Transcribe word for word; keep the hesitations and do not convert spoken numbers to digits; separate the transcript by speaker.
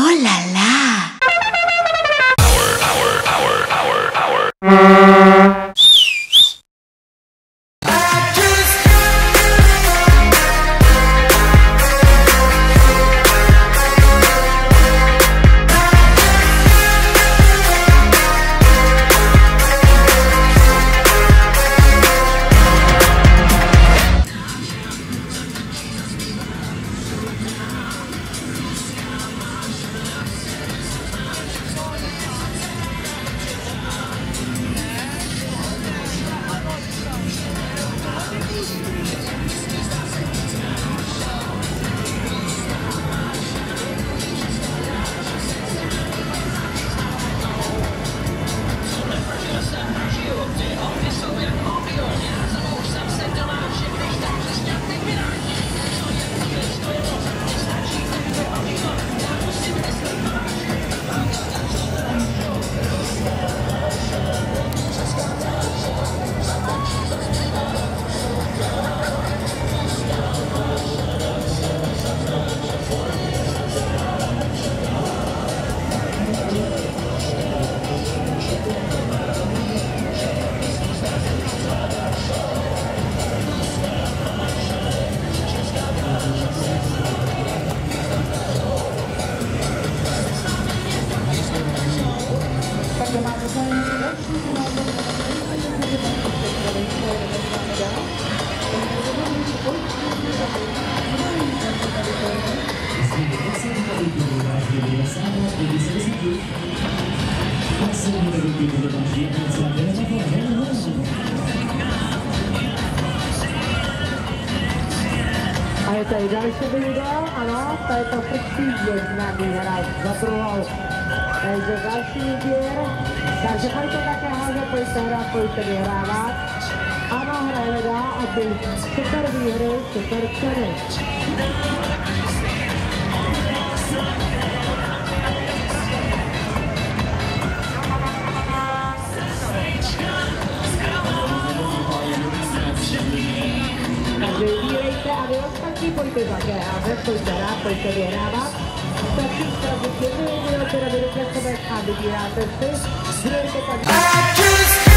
Speaker 1: la la!
Speaker 2: Power, power, power, power, power.
Speaker 3: A je tady další video, ano, to je to prestižně známý hráč, zaproval. Takže další výběr, takže pojďte také házet, pojďte hrát, pojďte vyhrávat. Ano, hrajeme dál a ty super výhry, super ceny. Takže vybírejte a vy ostatní pojďte také házet, pojďte hrát, pojďte vyhrávat. Stačí zkazit jedno video, které vy dokážete a vybíráte si. Vybírejte tak.